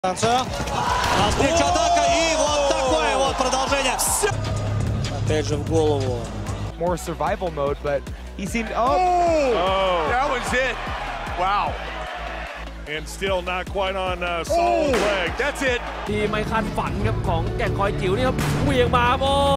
Встреча атака и вот такое вот продолжение. Опять же в голову. More survival mode, but he seemed oh, that was it. Wow. And still not quite on Saul's leg. That's it. ที่ไม่คาดฝันครับของแก่งคอยจิ๋วนี่ครับเหวี่ยงมาโม